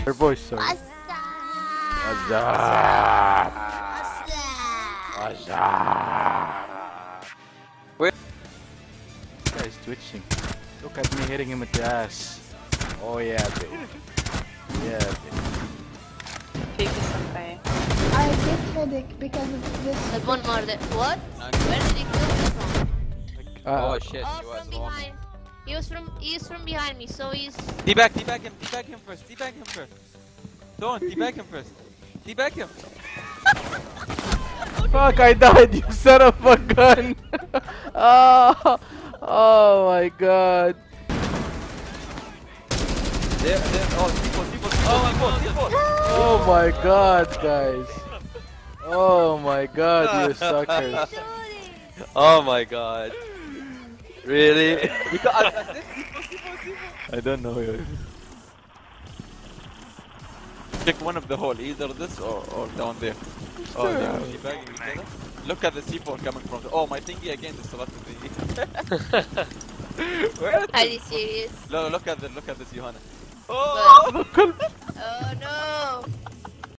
Her voice, sorry. What's What's up? up? What's What's up? Where? This guy's twitching. Look at me hitting him with the ass. Oh yeah, baby. Yeah, baby. Take this away. I get headache because of this. There's one more there. What? Nice. Where did he kill me from? Oh shit, Oh, he was from wrong. behind. He is from behind me, so he's... Debag him first, debag him first. Don't, debag him first. Debag him. Fuck, I died, you son of a gun! Oh, oh my god. There, oh, C4. Oh my god, guys. Oh my god, you suckers. Oh my god. Really? Because I don't know yet. Pick one of the hole, either this or down there. Oh, they are debagging each other. Look at the C4 coming from the... Oh, my thingy again disrupted the... Where? Are you serious? Look at this, Johanna. Oh! Oh no!